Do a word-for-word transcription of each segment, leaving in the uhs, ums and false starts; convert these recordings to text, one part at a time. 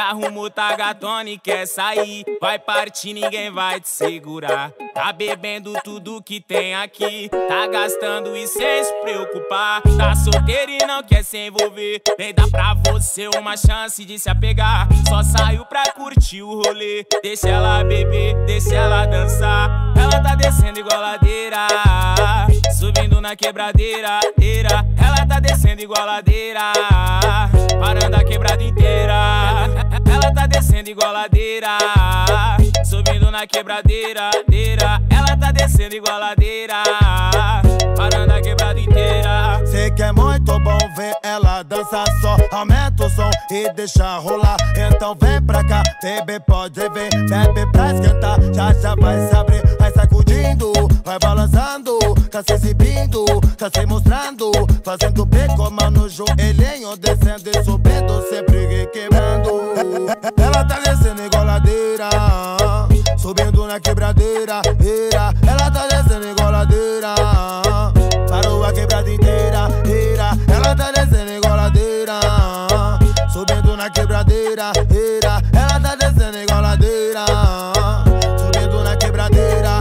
arrumou, tá gatona e quer sair. Vai partir, ninguém vai te segurar. Tá bebendo tudo que tem aqui, tá gastando e sem se preocupar. Tá solteiro e não quer se envolver, nem dá pra você uma chance de se apegar. Só saiu pra curtir o rolê, deixa ela beber, deixa ela dançar. Ela tá descendo igual ladeira, subindo na quebradeira. Ela tá descendo igual ladeira, parando a quebrada inteira. Ela tá descendo igual ladeira, subindo na quebradeira. Ela tá descendo igual ladeira, parando a quebrada inteira. Sei que é muito bom ver ela dançar, só aumenta o som e deixa rolar. Então vem pra cá, bebê, pode vir, bebe pra esquentar. Já já vai se abrir, vai sacudindo, vai balançando, tá se exibindo, tá se mostrando, fazendo bico, mano, joelhinho descendo e subindo, sempre quebrando. Ela tá descendo igual ladeira, subindo na quebradeira. Ela tá descendo igual ladeira, parou a quebrada inteira. Ela tá descendo igual ladeira, subindo na quebradeira. Ela tá descendo igual ladeira, subindo na quebradeira.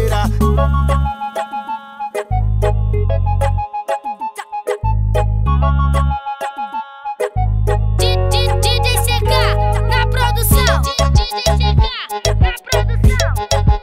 D J C K na produção. D J C K na produção.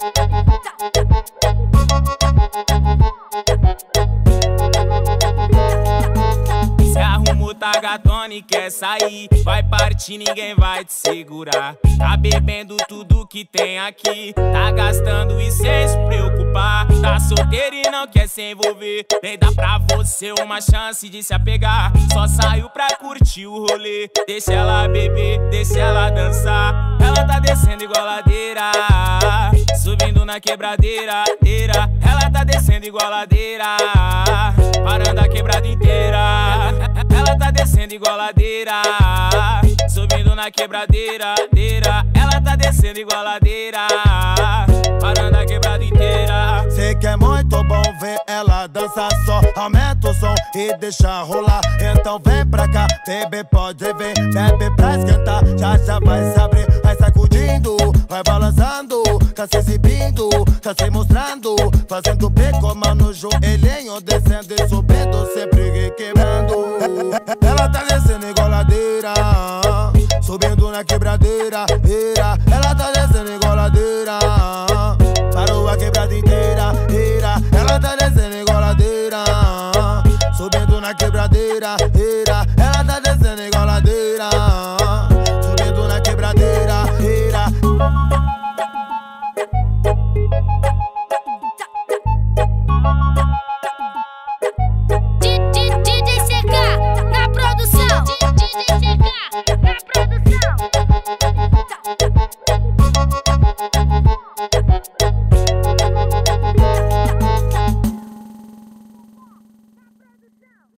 Se arrumou, tá gatona e quer sair. Vai partir, ninguém vai te segurar. Tá bebendo tudo que tem aqui, tá gastando e sem se preocupar. Tá solteiro e não quer se envolver, nem dá pra você uma chance de se apegar. Só saiu pra curtir o rolê, deixa ela beber, deixa ela dançar. Ela tá descendo igual ladeira, subindo na quebradeira. Ela tá descendo igual ladeira, parando a quebrada inteira. Ela tá descendo igual ladeira, subindo na quebradeira. Ela tá descendo igual ladeira, parando a quebrada inteira. Sei que é muito bom ver ela dançar, só aumenta o som e deixa rolar. Então vem pra cá, bebê, pode vir, bebe pra esquentar. Já já vai se abrir, vai sacudindo, vai balançando, tá se exibindo, tá se mostrando, fazendo bico, mano, joelhinho descendo e subindo, sempre quebrando. Ela tá descendo igual ladeira, subindo na quebradeira. Ela tá descendo igual ladeira, parou a quebrada inteira. Ela tá descendo igual ladeira, subindo na quebradeira. Ela tá descendo igual